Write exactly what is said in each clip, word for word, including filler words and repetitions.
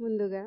ముందుగా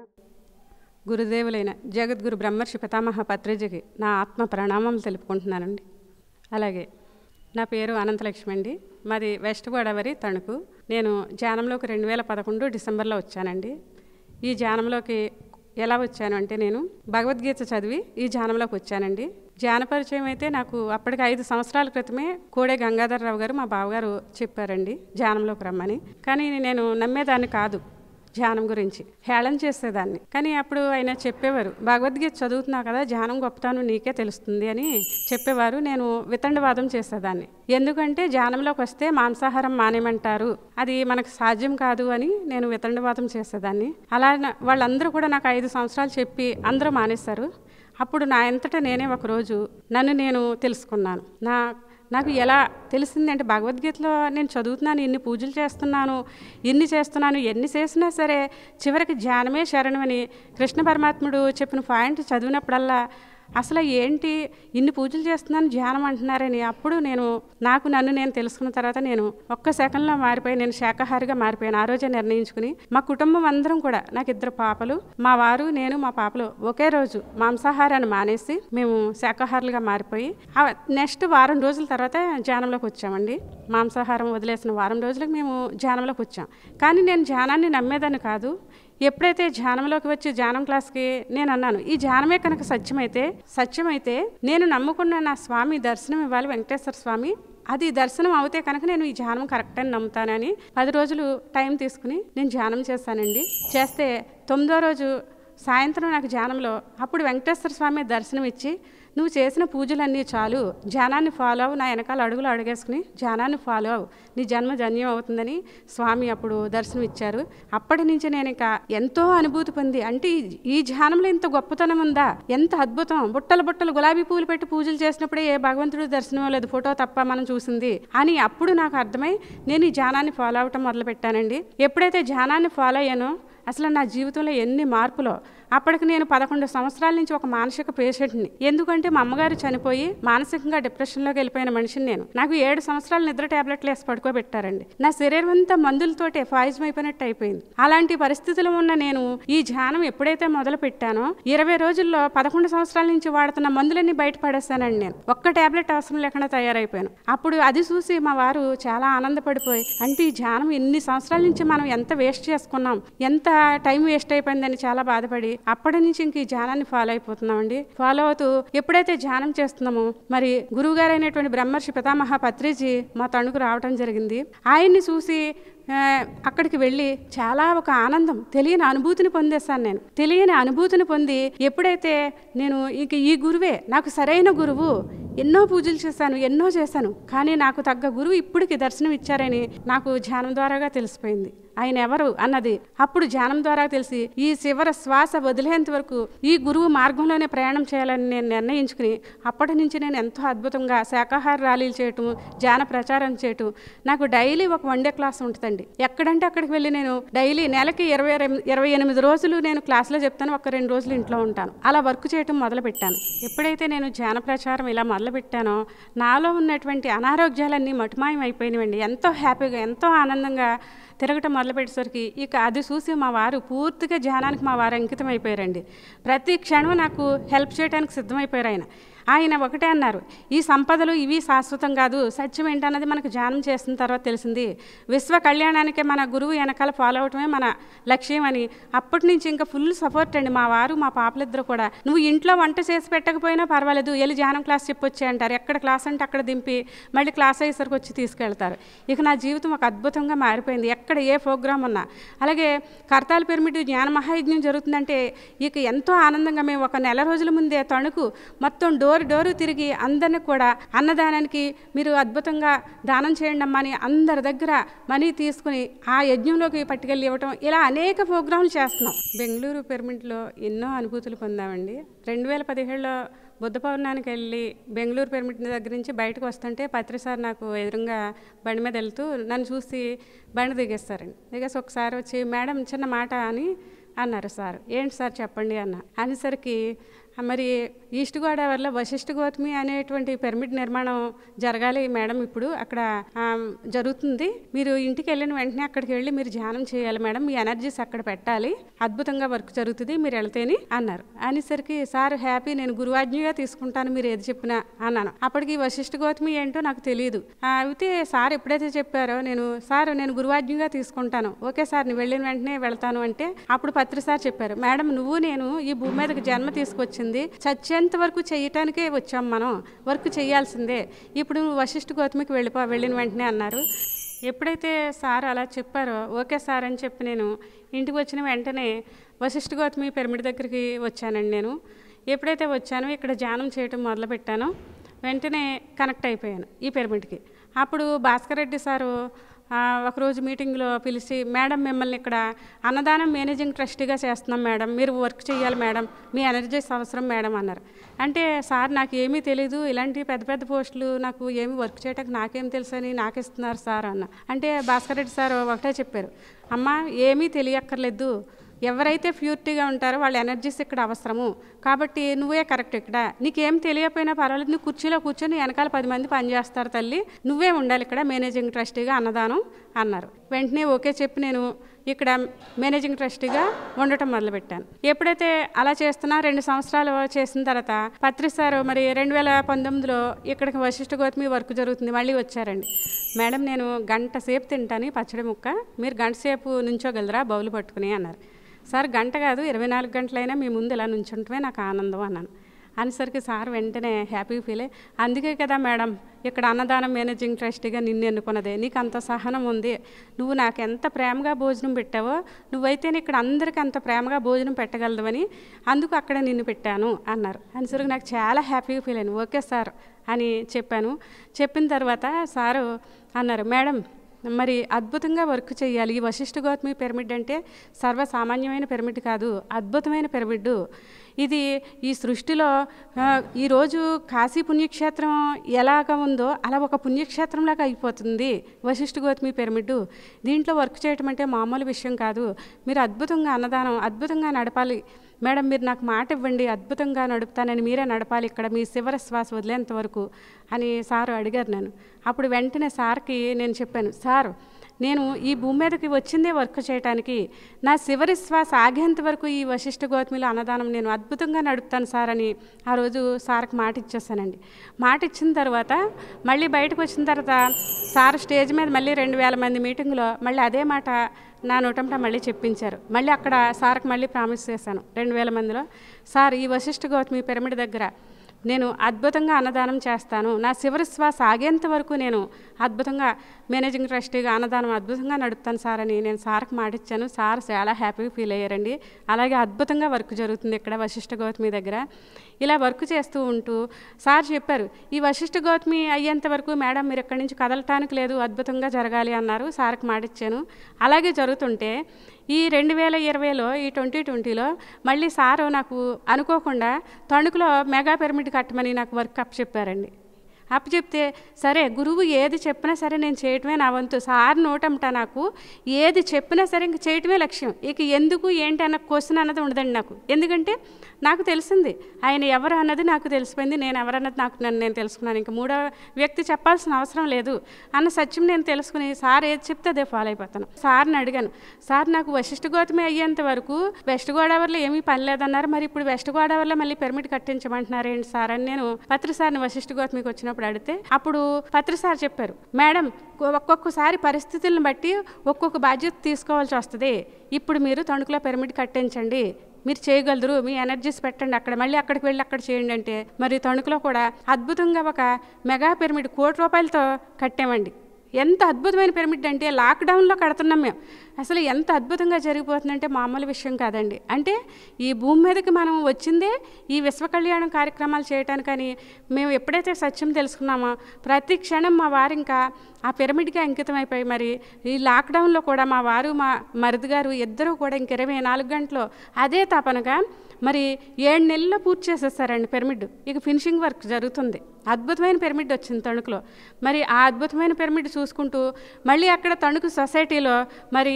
గురుదేవులైన జగద్గురు బ్రహ్మర్షి పితామహ పత్రిజీకి నా ఆత్మ ప్రణామం తెలుపుకుంటున్నానండి. అలాగే నా పేరు అనంతలక్ష్మి అండి. మాది వెస్ట్ గోదావరి తణుకు. నేను ధ్యానంలోకి రెండు వేల పదకొండు డిసెంబర్లో వచ్చానండి. ఈ ధ్యానంలోకి ఎలా వచ్చాను అంటే, నేను భగవద్గీత చదివి ఈ ధ్యానంలోకి వచ్చానండి. ధ్యాన పరిచయం అయితే నాకు అప్పటికి ఐదు సంవత్సరాల క్రితమే కోడే గంగాధరరావు గారు మా బావగారు చెప్పారండి ధ్యానంలోకి రమ్మని. కానీ నేను నమ్మేదాన్ని కాదు, ధ్యానం గురించి హేళన చేసేదాన్ని. కానీ అప్పుడు ఆయన చెప్పేవారు, భగవద్గీత చదువుతున్నావు కదా, ధ్యానం గొప్పతనం నీకే తెలుస్తుంది అని చెప్పేవారు. నేను వితండవాదం చేసేదాన్ని. ఎందుకంటే ధ్యానంలోకి వస్తే మాంసాహారం మానేమంటారు, అది మనకు సాధ్యం కాదు అని నేను వితండవాదం చేసేదాన్ని. అలా వాళ్ళందరూ కూడా నాకు ఐదు సంవత్సరాలు చెప్పి అందరూ మానేశారు. అప్పుడు నా అంతటా నేనే ఒకరోజు నన్ను నేను తెలుసుకున్నాను. నా నాకు ఎలా తెలిసింది అంటే, భగవద్గీతలో నేను చదువుతున్నాను, ఇన్ని పూజలు చేస్తున్నాను, ఇన్ని చేస్తున్నాను, ఎన్ని చేసినా సరే చివరికి ధ్యానమే శరణమని కృష్ణ పరమాత్ముడు చెప్పిన పాయింట్ చదివినప్పుడల్లా అసలు ఏంటి ఇన్ని పూజలు చేస్తున్నాను ధ్యానం అంటున్నారని అప్పుడు నేను నాకు నన్ను నేను తెలుసుకున్న తర్వాత నేను ఒక్క సెకండ్లో మారిపోయి నేను శాకాహారిగా మారిపోయాను. ఆ రోజే నిర్ణయించుకుని మా కుటుంబం అందరం కూడా, నాకు ఇద్దరు పాపలు, మా వారు, నేను, మా పాపలు ఒకే రోజు మాంసాహారాన్ని మానేసి మేము శాకాహారులుగా మారిపోయి నెక్స్ట్ వారం రోజుల తర్వాత ధ్యానంలోకి వచ్చామండి. మాంసాహారం వదిలేసిన వారం రోజులకు మేము ధ్యానంలోకి వచ్చాం. కానీ నేను ధ్యానాన్ని నమ్మేదాన్ని కాదు. ఎప్పుడైతే ధ్యానంలోకి వచ్చి ధ్యానం క్లాస్కి నేను అన్నాను, ఈ ధ్యానమే కనుక సత్యమైతే సత్యమైతే నేను నమ్ముకున్న నా స్వామి దర్శనం ఇవ్వాలి, వెంకటేశ్వర స్వామి, అది దర్శనం అవుతే కనుక నేను ఈ ధ్యానం కరెక్ట్ అని నమ్ముతానని పది రోజులు టైం తీసుకుని నేను ధ్యానం చేశానండి. చేస్తే తొమ్మిదో రోజు సాయంత్రం నాకు ధ్యానంలో అప్పుడు వెంకటేశ్వర స్వామి దర్శనం ఇచ్చి, నువ్వు చేసిన పూజలన్నీ చాలు, ధ్యానాన్ని ఫాలో అవు, నా వెనకాల అడుగులు అడుగేసుకుని ధ్యానాన్ని ఫాలో అవు, నీ జన్మ ధన్యం అవుతుందని స్వామి అప్పుడు దర్శనం ఇచ్చారు. అప్పటి నుంచి నేను ఇక ఎంతో అనుభూతి పొంది, అంటే ఈ ధ్యానంలో ఇంత గొప్పతనం ఉందా, ఎంత అద్భుతం, బుట్టలు బుట్టలు గులాబీ పూలు పెట్టి పూజలు చేసినప్పుడే ఏ భగవంతుడు దర్శనం లేదు, ఫోటో తప్ప మనం చూసింది అని అప్పుడు నాకు అర్థమై నేను ఈ ధ్యానాన్ని ఫాలో అవటం మొదలు పెట్టానండి. ఎప్పుడైతే ధ్యానాన్ని ఫాలో అయ్యానో అసలు నా జీవితంలో ఎన్ని మార్పులో. అప్పటికి నేను పదకొండు సంవత్సరాల నుంచి ఒక మానసిక పేషెంట్ని. ఎందుకంటే మా అమ్మగారు చనిపోయి మానసికంగా డిప్రెషన్లోకి వెళ్ళిపోయిన మనిషిని నేను. నాకు ఏడు సంవత్సరాలు నిద్ర ట్యాబ్లెట్లు వేసి పడుకోబెట్టారండి. నా శరీరం అంతా మందులతోటే ఫాయిజం అయిపోయినట్టు అయిపోయింది. అలాంటి పరిస్థితుల్లో ఉన్న నేను ఈ ధ్యానం ఎప్పుడైతే మొదలు పెట్టానో ఇరవై రోజుల్లో పదకొండు సంవత్సరాల నుంచి వాడుతున్న మందులన్నీ బయట పడేస్తానండి. నేను ఒక్క ట్యాబ్లెట్ అవసరం లేకుండా తయారైపోయాను. అప్పుడు అది చూసి మా వారు చాలా ఆనందపడిపోయి, అంటే ఈ ధ్యానం ఎన్ని సంవత్సరాల నుంచి మనం ఎంత వేస్ట్ చేసుకున్నాం, ఎంత టైం వేస్ట్ అయిపోయిందని చాలా బాధపడి అప్పటి నుంచి ఇంక ఈ ధ్యానాన్ని ఫాలో అయిపోతున్నామండి. ఫాలో అవుతూ ఎప్పుడైతే ధ్యానం చేస్తున్నామో మరి గురువు గారు అయినటువంటి బ్రహ్మర్షి పితామహ పత్రిజీ మా తణుకు రావడం జరిగింది. ఆయన్ని చూసి అక్కడికి వెళ్ళి చాలా ఒక ఆనందం, తెలియని అనుభూతిని పొందేస్తాను. నేను తెలియని అనుభూతిని పొంది ఎప్పుడైతే నేను ఇక ఈ గురువే నాకు సరైన గురువు, ఎన్నో పూజలు చేశాను, ఎన్నో చేశాను, కానీ నాకు తగ్గ గురువు ఇప్పటికి దర్శనం ఇచ్చారని నాకు ధ్యానం ద్వారాగా తెలిసిపోయింది. ఆయన ఎవరు అన్నది అప్పుడు ధ్యానం ద్వారా తెలిసి ఈ చివరి శ్వాస వదిలేంత వరకు ఈ గురువు మార్గంలోనే ప్రయాణం చేయాలని నేను నిర్ణయించుకుని అప్పటి నుంచి నేను ఎంతో అద్భుతంగా శాకాహార ర్యాలీలు చేయటం, ధ్యాన ప్రచారం చేయటం. నాకు డైలీ ఒక వన్ డే క్లాస్ ఉంటుందండి. ఎక్కడంటే అక్కడికి వెళ్ళి నేను డైలీ నెలకి ఇరవై ఇరవై ఎనిమిది రోజులు నేను క్లాసులో చెప్తాను, ఒక రెండు రోజులు ఇంట్లో ఉంటాను. అలా వర్క్ చేయటం మొదలు పెట్టాను. ఎప్పుడైతే నేను ధ్యాన ప్రచారం ఇలా మొదలు పెట్టానో నాలో ఉన్నటువంటి అనారోగ్యాలన్నీ మటుమాయం అయిపోయినవండి. ఎంతో హ్యాపీగా, ఎంతో ఆనందంగా తిరగటం మొదలుపెట్టేసరికి ఇక అది చూసి మా వారు పూర్తిగా ధ్యానానికి మా వారు అంకితం అయిపోయారండి. ప్రతి క్షణం నాకు హెల్ప్ చేయడానికి సిద్ధమైపోయారు ఆయన. ఆయన ఒకటే అన్నారు, ఈ సంపదలు ఇవి శాశ్వతం కాదు, సత్యం ఏంటన్నది మనకు ధ్యానం చేసిన తర్వాత తెలిసింది, విశ్వ కళ్యాణానికే మన గురువు వెనకాల ఫాలో అవటమే మన లక్ష్యం అని. అప్పటి నుంచి ఇంకా ఫుల్ సపోర్ట్ అండి మా వారు, మా పాపలిద్దరు కూడా. నువ్వు ఇంట్లో వంట చేసి పెట్టకపోయినా పర్వాలేదు, వెళ్ళి ధ్యానం క్లాస్ చెప్పొచ్చే అంటారు. ఎక్కడ క్లాస్ అంటే అక్కడ దింపి మళ్ళీ క్లాస్ అయ్యేసరికి వచ్చి తీసుకెళ్తారు. ఇక నా జీవితం ఒక అద్భుతంగా మారిపోయింది. ఎక్కడ ఏ ప్రోగ్రామ్ ఉన్నా, అలాగే కర్తాల పిరమిడ్ జ్ఞాన మహాయజ్ఞం జరుగుతుందంటే ఇక ఎంతో ఆనందంగా మేము ఒక నెల రోజుల ముందే తణుకు మొత్తం డోర్ డోరు తిరిగి అందరిని కూడా అన్నదానానికి మీరు అద్భుతంగా దానం చేయండి అమ్మా అని అందరి దగ్గర మనీ తీసుకుని ఆ యజ్ఞంలోకి పట్టుకెళ్ళి ఇవ్వటం, ఇలా అనేక ప్రోగ్రాంలు చేస్తున్నాం. బెంగళూరు పిరమిడ్లో ఎన్నో అనుభూతులు పొందామండి. రెండు వేల పదిహేడులో బుద్ధ పౌర్ణానికి వెళ్ళి బెంగళూరు పిరమిడ్ దగ్గర నుంచి బయటకు వస్తుంటే పత్రి సార్ నాకు ఎదురుగా బండి మీద వెళ్తూ నన్ను చూసి బండి దిగేస్తారండి. దిగేసి ఒకసారి వచ్చి, మేడం చిన్న మాట అని అన్నారు. సార్ ఏంటి సార్ చెప్పండి అన్న. అనేసరికి మరి ఈస్ట్ గోదావరిలో వశిష్ఠ గౌతమి అనేటువంటి పిరమిడ్ నిర్మాణం జరగాలి మేడం, ఇప్పుడు అక్కడ జరుగుతుంది, మీరు ఇంటికి వెళ్ళిన వెంటనే అక్కడికి వెళ్ళి మీరు ధ్యానం చేయాలి మేడం, మీ ఎనర్జీస్ అక్కడ పెట్టాలి, అద్భుతంగా వర్క్ జరుగుతుంది మీరు వెళ్తేని అన్నారు. అనేసరికి సార్ హ్యాపీ, నేను గురువాజ్ఞగా తీసుకుంటాను మీరు ఏది చెప్పినా అన్నాను. అప్పటికి వశిష్ఠ గౌతమి ఏంటో నాకు తెలియదు. అయితే సార్ ఎప్పుడైతే చెప్పారో నేను సార్ నేను గురువాజ్ఞగా తీసుకుంటాను, ఓకే సార్ నేను వెళ్ళిన వెంటనే వెళ్తాను అంటే అప్పుడు పత్రి సార్ చెప్పారు, మేడం నువ్వు నేను ఈ భూమి మీదకి జన్మ తీసుకొచ్చింది చచ్చేంత వరకు చేయటానికే వచ్చాం, మనం వర్క్ చేయాల్సిందే, ఇప్పుడు నువ్వు వశిష్ఠ గౌతమికి వెళ్ళిపో వెళ్ళిన వెంటనే అన్నారు. ఎప్పుడైతే సార్ అలా చెప్పారో ఓకే సార్ అని చెప్పి నేను ఇంటికి వచ్చిన వెంటనే వశిష్ఠ గౌతమి పిరమిడ్ దగ్గరికి వచ్చానండి. నేను ఎప్పుడైతే వచ్చానో ఇక్కడ ధ్యానం చేయటం మొదలుపెట్టానో వెంటనే కనెక్ట్ అయిపోయాను ఈ పిరమిడ్కి. అప్పుడు భాస్కర్ రెడ్డి సారు ఒకరోజు మీటింగ్లో పిలిచి, మేడం మిమ్మల్ని ఇక్కడ అన్నదానం మేనేజింగ్ ట్రస్టీగా చేస్తున్నాం మేడం, మీరు వర్క్ చేయాలి మేడం, మీ ఎనర్జీస్ అవసరం మేడం అన్నారు. అంటే సార్ నాకు ఏమీ తెలీదు, ఇలాంటి పెద్ద పెద్ద పోస్టులు నాకు ఏమి వర్క్ చేయడానికి నాకేం తెలుసు అని నాకు ఇస్తున్నారు సార్ అన్న. అంటే భాస్కర్ రెడ్డి సార్ ఒకటే చెప్పారు, అమ్మ ఏమీ తెలియక్కర్లేదు, ఎవరైతే ప్యూరిటీగా ఉంటారో వాళ్ళ ఎనర్జీస్ ఇక్కడ అవసరము, కాబట్టి నువ్వే కరెక్ట్, ఇక్కడ నీకేం తెలియకపోయినా పర్వాలేదు, నువ్వు కుర్చీలో కూర్చొని వెనకాల పది మంది పనిచేస్తారు తల్లి, నువ్వే ఉండాలి ఇక్కడ మేనేజింగ్ ట్రస్టీగా అన్నదానం అన్నారు. వెంటనే ఓకే చెప్పి నేను ఇక్కడ మేనేజింగ్ ట్రస్టీగా ఉండటం మొదలుపెట్టాను. ఎప్పుడైతే అలా చేస్తున్నా రెండు సంవత్సరాలు చేసిన తర్వాత పత్రి సార్ మరి రెండు వేల పంతొమ్మిదిలో ఇక్కడికి వశిష్ఠ గౌతమి వర్క్ జరుగుతుంది మళ్ళీ వచ్చారండి. మేడం నేను గంట సేపు తింటాను పచ్చడి ముక్క, మీరు గంట సేపు నుంచోగలరా బౌలు పట్టుకుని అన్నారు. సార్ గంట కాదు ఇరవై నాలుగు గంటలైనా మీ ముందు ఇలా నుంచుంటమే నాకు ఆనందం అన్నాను. అనేసరికి సార్ వెంటనే హ్యాపీ ఫీల్ అయ్యి, అందుకే కదా మేడం ఇక్కడ అన్నదానం మేనేజింగ్ ట్రస్టీగా నిన్ను ఎన్నుకున్నదే, నీకు అంత సహనం ఉంది, నువ్వు నాకు ఎంత ప్రేమగా భోజనం పెట్టావో నువ్వైతే ఇక్కడ అందరికీ అంత ప్రేమగా భోజనం పెట్టగలదువని అందుకు అక్కడ నిన్ను పెట్టాను అన్నారు. అనేసరికి నాకు చాలా హ్యాపీగా ఫీల్ అయ్యాను. ఓకే సార్ అని చెప్పాను. చెప్పిన తర్వాత సారు అన్నారు, మేడం మరి అద్భుతంగా వర్క్ చేయాలి, ఈ వశిష్ఠ గౌతమి పిరమిడ్ అంటే సర్వసామాన్యమైన పిరమిడ్ కాదు, అద్భుతమైన పిరమిడ్ ఇది. ఈ సృష్టిలో ఈరోజు కాశీ పుణ్యక్షేత్రం ఎలాగ ఉందో అలా ఒక పుణ్యక్షేత్రంలాగా అయిపోతుంది వశిష్ఠ గౌతమి పిరమిడ్. దీంట్లో వర్క్ చేయటం అంటే మామూలు విషయం కాదు, మీరు అద్భుతంగా అన్నదానం అద్భుతంగా నడపాలి మేడం, మీరు నాకు మాట ఇవ్వండి, అద్భుతంగా నడుపుతానని, మీరే నడపాలి ఇక్కడ మీ చివరి శ్వాస వదిలేంత వరకు అని సారు అడిగారు నన్ను. అప్పుడు వెంటనే సార్కి నేను చెప్పాను, సార్ నేను ఈ భూమి మీదకి వచ్చిందే వర్క్ చేయడానికి, నా చివరి శ్వాస ఆగేంత వరకు ఈ వశిష్ఠ గౌతమిలో అన్నదానం నేను అద్భుతంగా నడుపుతాను సార్ అని ఆ రోజు సార్కి మాట ఇచ్చేసానండి. మాట ఇచ్చిన తర్వాత మళ్ళీ బయటకు వచ్చిన తర్వాత సార్ స్టేజ్ మీద మళ్ళీ రెండు వేల మంది మీటింగ్లో మళ్ళీ అదే మాట నా నోటంట మళ్ళీ చెప్పించారు. మళ్ళీ అక్కడ సార్కి మళ్ళీ ప్రామిస్ చేశాను రెండు వేల మందిలో, సార్ ఈ వశిష్ఠ గౌతమి పిరమిడ్ దగ్గర నేను అద్భుతంగా అన్నదానం చేస్తాను, నా చివరి శ్వాస ఆగేంత వరకు నేను అద్భుతంగా మేనేజింగ్ ట్రస్టీగా అన్నదానం అద్భుతంగా నడుపుతాను సార్ అని నేను సార్కి మాటిచ్చాను. సార్ చాలా హ్యాపీగా ఫీల్ అయ్యారండి. అలాగే అద్భుతంగా వర్క్ జరుగుతుంది ఇక్కడ వశిష్ఠ గౌతమి దగ్గర. ఇలా వర్క్ చేస్తూ ఉంటూ సార్ చెప్పారు, ఈ వశిష్ఠ గౌతమి అయ్యేంత వరకు మేడం మీరు ఇక్కడి నుంచి కదలటానికి లేదు, అద్భుతంగా జరగాలి అన్నారు. సార్కి మాటిచ్చాను. అలాగే జరుగుతుంటే ఈ రెండు వేల ఇరవైలో ఈ ట్వంటీ ట్వంటీలో మళ్ళీ సారు నాకు అనుకోకుండా తణుకులో మెగా పిరమిడ్ కట్టమని నాకు వర్క్ అప్ చెప్పారండి. అప్పు చెప్తే సరే గురువు ఏది చెప్పినా సరే నేను చేయటమే నా వంతు, సార్ నోటంట నాకు ఏది చెప్పినా సరే ఇంక చేయటమే లక్ష్యం, ఇక ఎందుకు ఏంటి అన్న క్వశ్చన్ అన్నది ఉండదండి నాకు. ఎందుకంటే నాకు తెలిసింది ఆయన ఎవరు అన్నది నాకు తెలిసిపోయింది, నేను ఎవరన్నది నాకు నన్ను నేను తెలుసుకున్నాను, ఇంక మూడో వ్యక్తి చెప్పాల్సిన అవసరం లేదు అన్న సత్యం నేను తెలుసుకుని సార్ ఏది చెప్తే అదే ఫాలో అయిపోతాను. సార్ని అడిగాను, సార్ నాకు వశిష్ఠ గౌతమి అయ్యేంత వరకు వెస్ట్ గోదావరిలో ఏమీ పని లేదన్నారు, మరి ఇప్పుడు వెస్ట్ గోదావరిలో మళ్ళీ పిరమిడ్ కట్టించమంటున్నారు ఏంటి సార్ అని నేను పత్రి సార్ని వశిష్ఠ గౌతమికి వచ్చినప్పుడు అడిగితే అప్పుడు పత్రి సార్ చెప్పారు, మేడం ఒక్కొక్కసారి పరిస్థితులను బట్టి ఒక్కొక్క బాధ్యత తీసుకోవాల్సి వస్తుంది, ఇప్పుడు మీరు తణుకులో పిరమిడ్ కట్టించండి, మీరు చేయగలరు, మీ ఎనర్జీస్ పెట్టండి అక్కడ, మళ్ళీ అక్కడికి వెళ్ళి అక్కడ చేయండి అంటే మరి తణుకులో కూడా అద్భుతంగా ఒక మెగా పిరమిడ్ కోటి రూపాయలతో కట్టామండి. ఎంత అద్భుతమైన పిరమిడ్ అంటే లాక్డౌన్లో కడుతున్నాం మేము, అసలు ఎంత అద్భుతంగా జరిగిపోతుందంటే మామూలు విషయం కాదండి. అంటే ఈ భూమి మీదకి మనం వచ్చిందే ఈ విశ్వ కళ్యాణం కార్యక్రమాలు చేయటానికని మేము ఎప్పుడైతే సత్యం తెలుసుకున్నామో ప్రతి క్షణం మా వారు ఇంకా ఆ పిరమిడ్కి అంకితం అయిపోయి మరి ఈ లాక్డౌన్లో కూడా మా వారు మా మరిది గారు ఇద్దరూ కూడా ఇంక ఇరవై నాలుగు గంటలు అదే తపనగా మరి ఏడు నెలల్లో పూర్తి చేసేస్తారండి పిరమిడ్. ఇక ఫినిషింగ్ వర్క్ జరుగుతుంది. అద్భుతమైన పిరమిడ్ వచ్చింది తణుకులో. మరి ఆ అద్భుతమైన పిరమిడ్ చూసుకుంటూ మళ్ళీ అక్కడ తణుకు సొసైటీలో మరి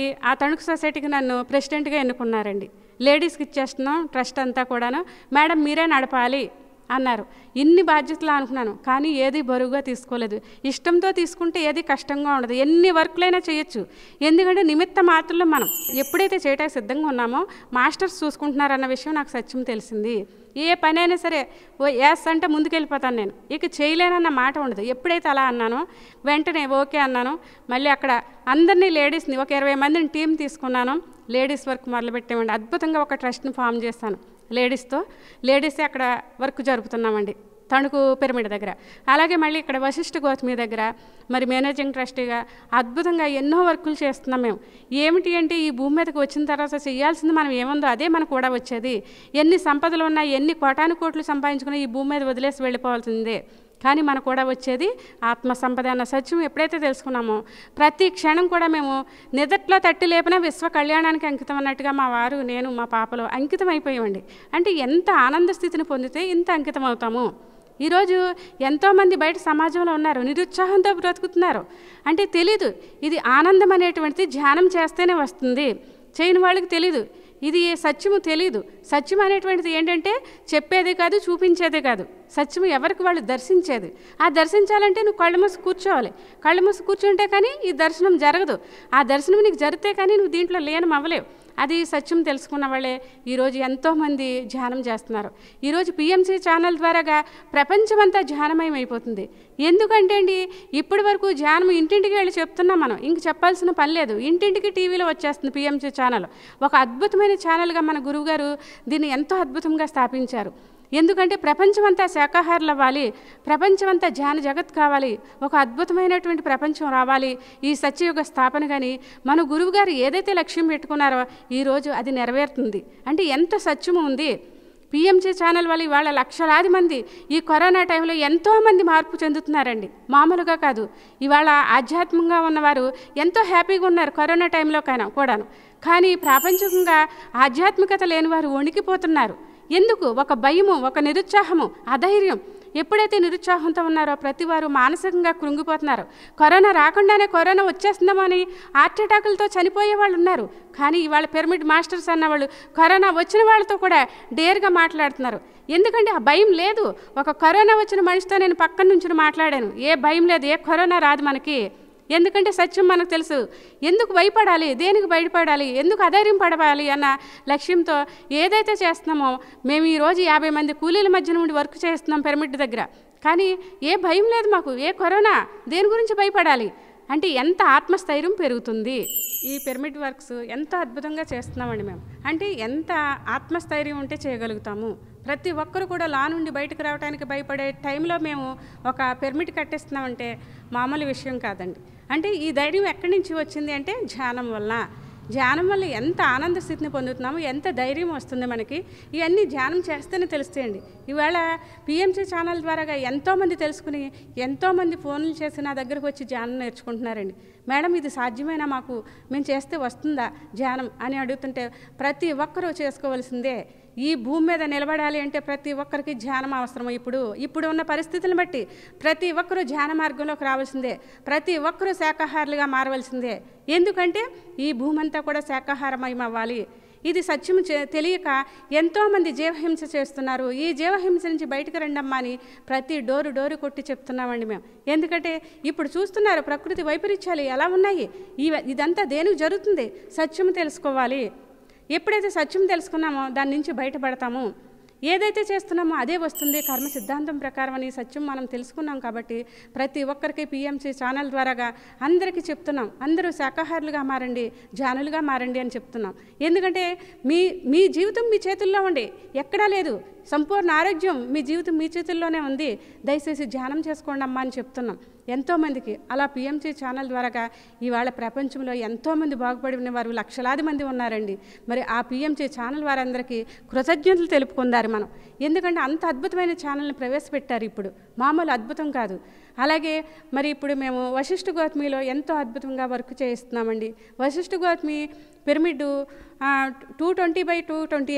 ఆ తణుకు సొసైటీకి నన్ను ప్రెసిడెంట్గా ఎన్నుకున్నారండి. లేడీస్కి ఇచ్చేస్తున్నాం ట్రస్ట్ అంతా కూడాను, మేడం మీరే నడపాలి అన్నారు. ఇన్ని బాధ్యతలు అనుకున్నాను, కానీ ఏది బరువుగా తీసుకోలేదు. ఇష్టంతో తీసుకుంటే ఏది కష్టంగా ఉండదు, ఎన్ని వర్క్లైనా చేయొచ్చు. ఎందుకంటే నిమిత్త మాత్రంలో మనం ఎప్పుడైతే చేయడానికి సిద్ధంగా ఉన్నామో మాస్టర్స్ చూసుకుంటున్నారన్న విషయం నాకు సత్యం తెలిసింది. ఏ పని అయినా సరే ఓ యాస్ అంటే ముందుకెళ్ళిపోతాను నేను, ఇక చేయలేనన్న మాట ఉండదు. ఎప్పుడైతే అలా అన్నానో వెంటనే ఓకే అన్నాను. మళ్ళీ అక్కడ అందరినీ లేడీస్ని ఒక ఇరవై మందిని టీం తీసుకున్నాను. లేడీస్ వర్క్ మొదలుపెట్టామండి. అద్భుతంగా ఒక ట్రస్ట్ని ఫామ్ చేస్తాను లేడీస్తో. లేడీసే అక్కడ వర్క్ జరుపుతున్నామండి తణుకు పిరమిడ్ దగ్గర. అలాగే మళ్ళీ ఇక్కడ వశిష్ఠ గౌతమి దగ్గర మరి మేనేజింగ్ ట్రస్టీగా అద్భుతంగా ఎన్నో వర్కులు చేస్తున్నాం మేము. ఏమిటి అంటే ఈ భూమి మీదకి వచ్చిన తర్వాత చేయాల్సింది మనం ఏముందో అదే మనకు కూడా వచ్చేది. ఎన్ని సంపదలు ఉన్నా, ఎన్ని కోటాను కోట్లు సంపాదించుకున్నా ఈ భూమి మీద వదిలేసి వెళ్ళిపోవాల్సిందే. కానీ మనకు కూడా వచ్చేది ఆత్మ సంపద అన్న సత్యం ఎప్పుడైతే తెలుసుకున్నామో ప్రతి క్షణం కూడా మేము నిదట్లో తట్టి లేపినా విశ్వ కళ్యాణానికి అంకితం అన్నట్టుగా మా వారు, నేను, మా పాపలో అంకితం అయిపోయామండి. అంటే ఎంత ఆనంద స్థితిని పొందితే ఇంత అంకితం అవుతాము. ఈరోజు ఎంతోమంది బయట సమాజంలో ఉన్నారు, నిరుత్సాహంతో బ్రతుకుతున్నారు. అంటే తెలీదు ఇది ఆనందం అనేటువంటిది ధ్యానం చేస్తేనే వస్తుంది, చేయని వాళ్ళకి తెలీదు. ఇది సత్యము తెలీదు. సత్యం అనేటువంటిది ఏంటంటే చెప్పేది కాదు, చూపించేదే కాదు. సత్యము ఎవరికి వాళ్ళు దర్శించేది. ఆ దర్శించాలంటే నువ్వు కళ్ళు మూసి కూర్చోవాలి. కళ్ళు మూసి కూర్చుంటే కానీ ఈ దర్శనం జరగదు. ఆ దర్శనం నీకు జరిగితే కానీ నువ్వు దీంట్లో లీనం అవ్వలేవు. అది సత్యం తెలుసుకున్న వాళ్ళే ఈరోజు ఎంతోమంది ధ్యానం చేస్తున్నారు. ఈరోజు పిఎంసి ఛానల్ ద్వారాగా ప్రపంచమంతా ధ్యానమయం అయిపోతుంది. ఎందుకంటే అండి ఇప్పటి వరకు ధ్యానం ఇంటింటికి వెళ్ళి చెప్తున్నాం మనం, ఇంక చెప్పాల్సిన పని లేదు. ఇంటింటికి టీవీలో వచ్చేస్తుంది పిఎంసి ఛానల్. ఒక అద్భుతమైన ఛానల్గా మన గురువుగారు దీన్ని ఎంతో అద్భుతంగా స్థాపించారు. ఎందుకంటే ప్రపంచమంతా శాకాహారులు అవ్వాలి, ప్రపంచమంతా ధ్యాన జగత్ కావాలి, ఒక అద్భుతమైనటువంటి ప్రపంచం రావాలి ఈ సత్యయుగ స్థాపన. కానీ మన గురువుగారు ఏదైతే లక్ష్యం పెట్టుకున్నారో ఈరోజు అది నెరవేరుతుంది. అంటే ఎంత సత్యము ఉంది. పిఎంసి ఛానల్ వల్ల ఇవాళ లక్షలాది మంది ఈ కరోనా టైంలో ఎంతోమంది మార్పు చెందుతున్నారండి, మామూలుగా కాదు. ఇవాళ ఆధ్యాత్మికంగా ఉన్నవారు ఎంతో హ్యాపీగా ఉన్నారు కరోనా టైంలో కైనా కూడాను. కానీ ప్రాపంచికంగా ఆధ్యాత్మికత లేని వారు వణికిపోతున్నారు. ఎందుకు? ఒక భయము, ఒక నిరుత్సాహము, అధైర్యం. ఎప్పుడైతే నిరుత్సాహంతో ఉన్నారో ప్రతి వారు మానసికంగా కృంగిపోతున్నారు. కరోనా రాకుండానే కరోనా వచ్చేస్తుందేమో అని హార్ట్ అటాకులతో చనిపోయే వాళ్ళు ఉన్నారు. కానీ ఇవాళ పిరమిడ్ మాస్టర్స్ అన్నవాళ్ళు కరోనా వచ్చిన వాళ్ళతో కూడా డేర్గా మాట్లాడుతున్నారు. ఎందుకంటే ఆ భయం లేదు. ఒక కరోనా వచ్చిన మనిషితో నేను పక్కన నుంచి మాట్లాడాను, ఏ భయం లేదు, ఏ కరోనా రాదు మనకి. ఎందుకంటే సత్యం మనకు తెలుసు. ఎందుకు భయపడాలి, దేనికి భయపడాలి, ఎందుకు అధైర్యం పడవాలి అన్న లక్ష్యంతో ఏదైతే చేస్తున్నామో మేము ఈరోజు యాభై మంది కూలీల మధ్య నుండి వర్క్ చేస్తున్నాం పిరమిడ్ దగ్గర. కానీ ఏ భయం లేదు మాకు, ఏ కరోనా, దేని గురించి భయపడాలి అంటే ఎంత ఆత్మస్థైర్యం పెరుగుతుంది. ఈ పిరమిడ్ వర్క్స్ ఎంతో అద్భుతంగా చేస్తున్నామండి మేము. అంటే ఎంత ఆత్మస్థైర్యం ఉంటే చేయగలుగుతాము. ప్రతి ఒక్కరు కూడా లా నుండి బయటకు రావడానికి భయపడే టైంలో మేము ఒక పిరమిడ్ కట్టేస్తున్నామంటే మామూలు విషయం కాదండి. అంటే ఈ ధైర్యం ఎక్కడి నుంచి వచ్చింది అంటే ధ్యానం వల్ల. ధ్యానం వల్ల ఎంత ఆనంద స్థితిని పొందుతున్నాము, ఎంత ధైర్యం వస్తుంది మనకి, ఇవన్నీ ధ్యానం చేస్తేనే తెలుస్తాయండి. ఇవాళ పిఎంసి ఛానల్ ద్వారాగా ఎంతోమంది తెలుసుకుని ఎంతోమంది ఫోన్లు చేసి నా దగ్గరకు వచ్చి ధ్యానం నేర్చుకుంటున్నారండి. మేడం ఇది సాధ్యమేనా, మాకు మేము చేస్తే వస్తుందా ధ్యానం అని అడుగుతుంటే ప్రతి ఒక్కరూ చేసుకోవాల్సిందే. ఈ భూమి మీద నిలబడాలి అంటే ప్రతి ఒక్కరికి ధ్యానం అవసరం. ఇప్పుడు ఇప్పుడు ఉన్న పరిస్థితులను బట్టి ప్రతి ఒక్కరూ ధ్యాన మార్గంలోకి రావాల్సిందే. ప్రతి ఒక్కరూ శాకాహారులుగా మారవలసిందే. ఎందుకంటే ఈ భూమి అంతా కూడా శాకాహారమయం అవ్వాలి. ఇది సత్యం తెలియక ఎంతోమంది జీవహింస చేస్తున్నారు. ఈ జీవహింస నుంచి బయటకు రండమ్మా అని ప్రతి డోరు డోరు కొట్టి చెప్తున్నామండి మేము. ఎందుకంటే ఇప్పుడు చూస్తున్నారు ప్రకృతి వైపరీత్యాలు ఎలా ఉన్నాయి. ఈ ఇదంతా దేనికి జరుగుతుంది, సత్యం తెలుసుకోవాలి. ఎప్పుడైతే సత్యం తెలుసుకున్నామో దాని నుంచి బయటపడతాము. ఏదైతే చేస్తున్నామో అదే వస్తుంది కర్మ సిద్ధాంతం ప్రకారం అని సత్యం మనం తెలుసుకున్నాం. కాబట్టి ప్రతి ఒక్కరికి పిఎంసి ఛానల్ ద్వారాగా అందరికీ చెప్తున్నాం, అందరూ శాకాహారులుగా మారండి, ధ్యానులుగా మారండి అని చెప్తున్నాం. ఎందుకంటే మీ మీ జీవితం మీ చేతుల్లో ఉండి ఎక్కడా లేదు. సంపూర్ణ ఆరోగ్యం మీ జీవితం మీ చేతుల్లోనే ఉంది. దయచేసి ధ్యానం చేసుకోండి అమ్మా అని చెప్తున్నాం ఎంతోమందికి. అలా పిఎంసి ఛానల్ ద్వారాగా ఇవాళ ప్రపంచంలో ఎంతోమంది బాగుపడి ఉన్నవారు లక్షలాది మంది ఉన్నారండి. మరి ఆ పిఎంసి ఛానల్ వారందరికీ కృతజ్ఞతలు తెలుపుకుందారు మనం. ఎందుకంటే అంత అద్భుతమైన ఛానల్ని ప్రవేశపెట్టారు. ఇప్పుడు మామూలు అద్భుతం కాదు. అలాగే మరి ఇప్పుడు మేము వశిష్ఠ గౌతమిలో ఎంతో అద్భుతంగా వర్క్ చేయిస్తున్నామండి. Vashishta Gautami pyramid two twenty by two twenty అండి.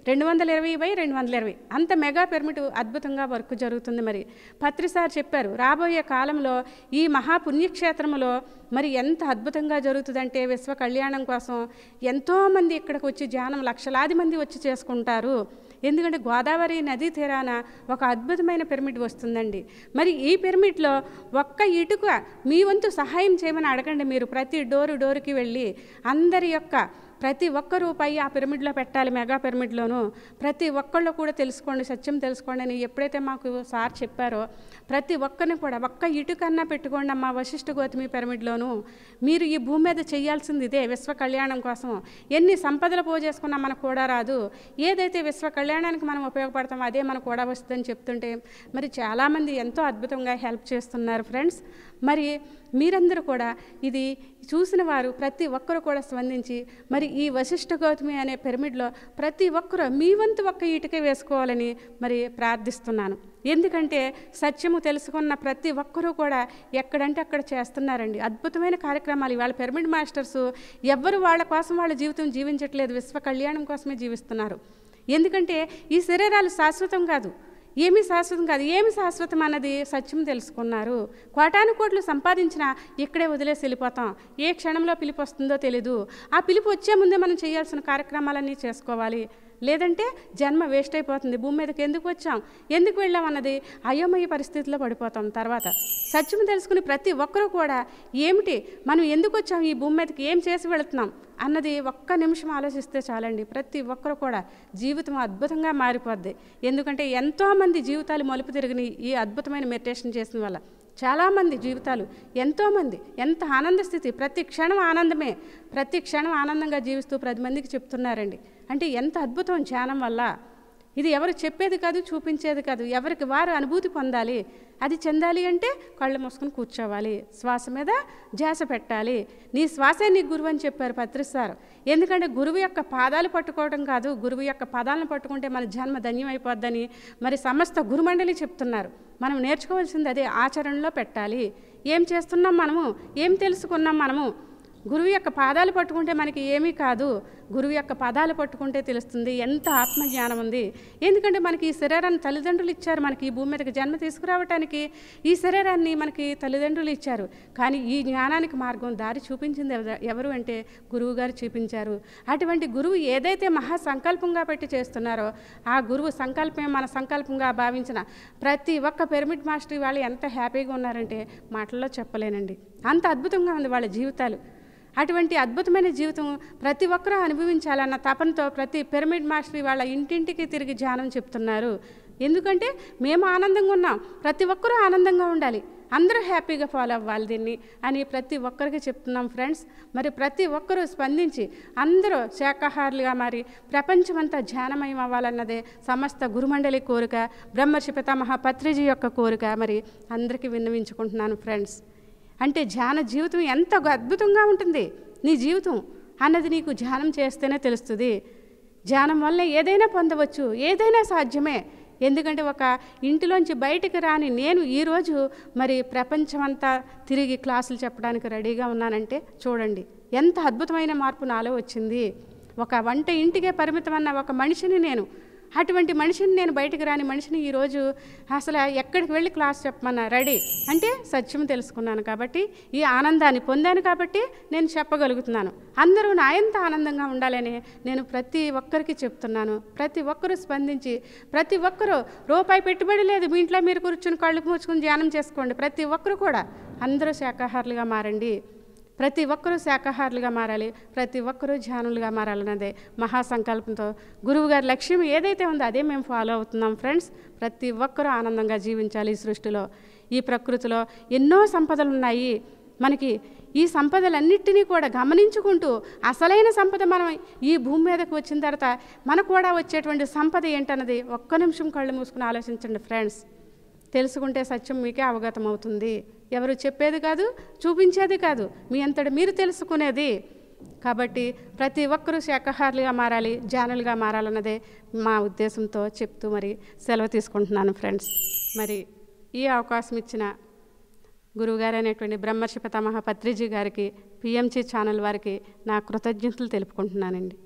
రెండు వందల ఇరవై బై రెండు వందల ఇరవై అంత మెగా పిరమిడ్ అద్భుతంగా వర్క్ జరుగుతుంది. మరి పత్రి సార్ చెప్పారు, రాబోయే కాలంలో ఈ మహాపుణ్యక్షేత్రంలో మరి ఎంత అద్భుతంగా జరుగుతుందంటే విశ్వ కళ్యాణం కోసం ఎంతోమంది ఇక్కడికి వచ్చి ధ్యానం లక్షలాది మంది వచ్చి చేసుకుంటారు. ఎందుకంటే గోదావరి నదీ తీరాన ఒక అద్భుతమైన పిరమిడ్ వస్తుందండి. మరి ఈ పిరమిడ్లో ఒక్క ఇటుక మీ వంతు సహాయం చేయమని అడగండి. మీరు ప్రతి డోరు డోరుకి వెళ్ళి అందరి యొక్క ప్రతి ఒక్క రూపాయి ఆ పిరమిడ్లో పెట్టాలి. మెగా పిరమిడ్లోనూ ప్రతి ఒక్కళ్ళు కూడా తెలుసుకోండి, సత్యం తెలుసుకోండి అని ఎప్పుడైతే మాకు సార్ చెప్పారో ప్రతి ఒక్కరిని కూడా ఒక్క ఇటుకన్నా పెట్టుకోండి అమ్మా వశిష్ఠ గౌతమి పిరమిడ్లోనూ. మీరు ఈ భూమి మీద చేయాల్సింది ఇదే విశ్వ కళ్యాణం కోసం. ఎన్ని సంపదలు పోజేసుకున్నా మనకు కూడా రాదు. ఏదైతే విశ్వ కళ్యాణానికి మనం ఉపయోగపడతామో అదే మనకు కూడా వస్తుందని చెప్తుంటే మరి చాలామంది ఎంతో అద్భుతంగా హెల్ప్ చేస్తున్నారు ఫ్రెండ్స్. మరి మీరందరూ కూడా ఇది చూసిన వారు ప్రతి ఒక్కరు కూడా స్పందించి మరి ఈ వశిష్ఠ గౌతమి అనే పిరమిడ్లో ప్రతి ఒక్కరూ మీ వంతు ఒక్క ఇటుక వేసుకోవాలని మరి ప్రార్థిస్తున్నాను. ఎందుకంటే సత్యము తెలుసుకున్న ప్రతి ఒక్కరూ కూడా ఎక్కడంటే అక్కడ చేస్తున్నారండి అద్భుతమైన కార్యక్రమాలు. ఇవాళ పిరమిడ్ మాస్టర్స్ ఎవ్వరు వాళ్ళ కోసం వాళ్ళ జీవితం జీవించట్లేదు, విశ్వ కళ్యాణం కోసమే జీవిస్తున్నారు. ఎందుకంటే ఈ శరీరాలు శాశ్వతం కాదు, ఏమీ శాశ్వతం కాదు. ఏమి శాశ్వతం అన్నది సత్యం తెలుసుకున్నారు. కోటాను కోట్లు సంపాదించినా ఇక్కడే వదిలేసి వెళ్ళిపోతాం. ఏ క్షణంలో పిలుపు వస్తుందో తెలీదు. ఆ పిలుపు వచ్చే ముందే మనం చేయాల్సిన కార్యక్రమాలన్నీ చేసుకోవాలి, లేదంటే జన్మ వేస్ట్ అయిపోతుంది. భూమి మీదకి ఎందుకు వచ్చాం, ఎందుకు వెళ్ళాం అన్నది అయోమయ పరిస్థితిలో పడిపోతాం. తర్వాత సత్యం తెలుసుకుని ప్రతి ఒక్కరూ కూడా ఏమిటి మనం ఎందుకు వచ్చాం, ఈ భూమి మీదకి ఏం చేసి వెళుతున్నాం అన్నది ఒక్క నిమిషం ఆలోచిస్తే చాలండి. ప్రతి ఒక్కరు కూడా జీవితం అద్భుతంగా మారిపోద్ది. ఎందుకంటే ఎంతోమంది జీవితాలు మలుపు తిరిగినాయి ఈ అద్భుతమైన మెడిటేషన్ చేసిన వల్ల. చాలామంది జీవితాలు ఎంతోమంది ఎంత ఆనంద స్థితి, ప్రతి క్షణం ఆనందమే, ప్రతి క్షణం ఆనందంగా జీవిస్తూ పది మందికి చెప్తున్నారండి. అంటే ఎంత అద్భుతం ధ్యానం వల్ల. ఇది ఎవరు చెప్పేది కాదు, చూపించేది కాదు, ఎవరికి వారు అనుభూతి పొందాలి. అది చెందాలి అంటే కళ్ళు మూసుకొని కూర్చోవాలి, శ్వాస మీద ధ్యాస పెట్టాలి. నీ శ్వాసే నీ గురువు అని చెప్పారు పత్రి సార్. ఎందుకంటే గురువు యొక్క పాదాలు పట్టుకోవడం కాదు, గురువు యొక్క పదాలను పట్టుకుంటే మన జన్మ ధన్యం అయిపోద్దని మరి సమస్త గురుమండలి చెప్తున్నారు. మనం నేర్చుకోవాల్సింది అదే, ఆచరణలో పెట్టాలి. ఏం చేస్తున్నాం మనము, ఏం తెలుసుకున్నాం మనము. గురువు యొక్క పాదాలు పట్టుకుంటే మనకి ఏమీ కాదు, గురువు యొక్క పదాలు పట్టుకుంటే తెలుస్తుంది ఎంత ఆత్మజ్ఞానం ఉంది. ఎందుకంటే మనకి ఈ శరీరాన్ని తల్లిదండ్రులు ఇచ్చారు, మనకి ఈ భూమి మీదకి జన్మ తీసుకురావటానికి ఈ శరీరాన్ని మనకి తల్లిదండ్రులు ఇచ్చారు. కానీ ఈ జ్ఞానానికి మార్గం దారి చూపించింది ఎవరు అంటే గురువు గారు చూపించారు. అటువంటి గురువు ఏదైతే మహా సంకల్పంగా పెట్టి చేస్తున్నారో ఆ గురువు సంకల్పమే మన సంకల్పంగా భావించిన ప్రతి ఒక్క పిరమిడ్ మాస్టర్ వాళ్ళు ఎంత హ్యాపీగా ఉన్నారంటే మాటల్లో చెప్పలేనండి. అంత అద్భుతంగా ఉంది వాళ్ళ జీవితాలు. అటువంటి అద్భుతమైన జీవితం ప్రతి ఒక్కరూ అనుభవించాలన్న తపనతో ప్రతి పిరమిడ్ మాస్టర్ వాళ్ళ ఇంటింటికి తిరిగి ధ్యానం చెప్తున్నారు. ఎందుకంటే మేము ఆనందంగా ఉన్నాం, ప్రతి ఒక్కరూ ఆనందంగా ఉండాలి, అందరూ హ్యాపీగా ఫాలో అవ్వాలి దీన్ని అని ప్రతి ఒక్కరికి చెప్తున్నాం ఫ్రెండ్స్. మరి ప్రతి ఒక్కరూ స్పందించి అందరూ శాకాహారులుగా మారి ప్రపంచమంతా ధ్యానమయం అవ్వాలన్నదే సమస్త గురుమండలి కోరిక, బ్రహ్మర్షి పితామహ పత్రిజీ యొక్క కోరిక. మరి అందరికీ విన్నవించుకుంటున్నాను ఫ్రెండ్స్. అంటే ధ్యాన జీవితం ఎంత అద్భుతంగా ఉంటుంది నీ జీవితం అన్నది నీకు ధ్యానం చేస్తేనే తెలుస్తుంది. ధ్యానం వల్ల ఏదైనా పొందవచ్చు, ఏదైనా సాధ్యమే. ఎందుకంటే ఒక ఇంటిలోంచి బయటికి రాని నేను ఈరోజు మరి ప్రపంచమంతా తిరిగి క్లాసులు చెప్పడానికి రెడీగా ఉన్నానంటే చూడండి ఎంత అద్భుతమైన మార్పు నాలో వచ్చింది. ఒక వంట ఇంటికే పరిమితమన్న ఒక మనిషిని నేను, అటువంటి మనిషిని నేను బయటకు రాని మనిషిని ఈరోజు అసలు ఎక్కడికి వెళ్ళి క్లాస్ చెప్పమన్నా రెడీ. అంటే సత్యం తెలుసుకున్నాను కాబట్టి, ఈ ఆనందాన్ని పొందాను కాబట్టి నేను చెప్పగలుగుతున్నాను. అందరూ నా ఎంత ఆనందంగా ఉండాలని నేను ప్రతి ఒక్కరికి చెప్తున్నాను. ప్రతి ఒక్కరూ స్పందించి ప్రతి ఒక్కరూ రూపాయి పెట్టుబడి లేదు, మీ ఇంట్లో మీరు కూర్చుని కళ్ళు మూసుకుని ధ్యానం చేసుకోండి. ప్రతి ఒక్కరు కూడా అందరూ శాకాహారులుగా మారండి, ప్రతి ఒక్కరూ శాకాహారులుగా మారాలి, ప్రతి ఒక్కరూ ధ్యానులుగా మారాలన్నదే మహాసంకల్పంతో గురువుగారి లక్ష్యం ఏదైతే ఉందో అదే మేము ఫాలో అవుతున్నాం ఫ్రెండ్స్. ప్రతి ఒక్కరూ ఆనందంగా జీవించాలి. ఈ సృష్టిలో ఈ ప్రకృతిలో ఎన్నో సంపదలు ఉన్నాయి మనకి. ఈ సంపదలన్నిటినీ కూడా గమనించుకుంటూ అసలైన సంపద మనం ఈ భూమి మీదకి వచ్చిన తర్వాత మనకు కూడా వచ్చేటువంటి సంపద ఏంటన్నది ఒక్క నిమిషం కళ్ళు మూసుకుని ఆలోచించండి ఫ్రెండ్స్. తెలుసుకుంటే సత్యం మీకే అవగతం అవుతుంది. ఎవరు చెప్పేది కాదు, చూపించేది కాదు, మీ అంతటి మీరు తెలుసుకునేది. కాబట్టి ప్రతి ఒక్కరూ శాకాహారులుగా మారాలి, ధ్యానులుగా మారాలన్నదే మా ఉద్దేశంతో చెప్తూ మరి సెలవు తీసుకుంటున్నాను ఫ్రెండ్స్. మరి ఈ అవకాశం ఇచ్చిన గురువుగారు అనేటువంటి బ్రహ్మర్షి పితామహ పత్రిజీ గారికి, పిఎంసి ఛానల్ వారికి నా కృతజ్ఞతలు తెలుపుకుంటున్నానండి.